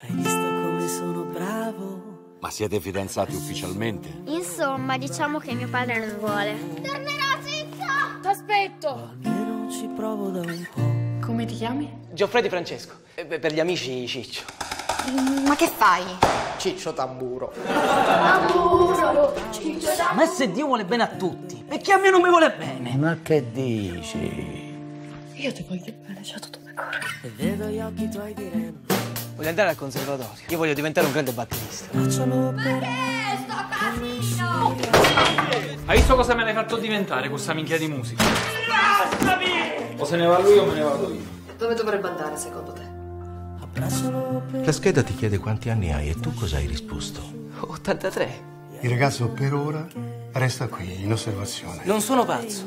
Hai visto come sono bravo? Ma siete fidanzati ufficialmente? Insomma, diciamo che mio padre non vuole. Tornerò, Ciccio! T'aspetto! Almeno ci provo da un po'. Come ti chiami? Gioffredi Francesco. Per gli amici Ciccio. Ma che fai? Ciccio Tamburo. Ma se Dio vuole bene a tutti, perché a me non mi vuole bene? Ma che dici? Io ti voglio bene, c'è tutto da correre. E vedo gli occhi tuoi diremmo. Voglio andare al conservatorio. Io voglio diventare un grande batterista. Faccialo per Sto casino! Hai visto cosa me l'hai fatto diventare con sta minchia di musica? O se ne va lui o me ne vado io. Dove dovrebbe andare secondo te? abbraccialo per La scheda ti chiede quanti anni hai e tu cosa hai risposto? 83. Il ragazzo per ora resta qui in osservazione. Non sono pazzo.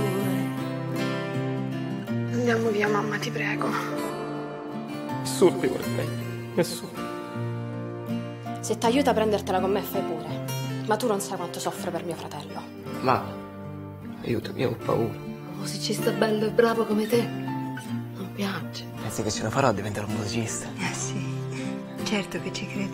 Andiamo via, mamma, ti prego. Nessuno mi vuole bene. Nessuno. Se ti aiuta a prendertela con me, fai pure. Ma tu non sai quanto soffro per mio fratello. Mamma, aiutami, ho paura. Un musicista bello e bravo come te non piange. Pensi che ce la farò a diventare un musicista? Sì, certo che ci credo.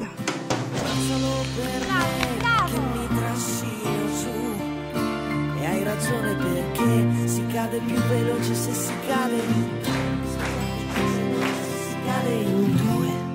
che mi trascino giù. E hai ragione perché si cade più veloce se si cade in due.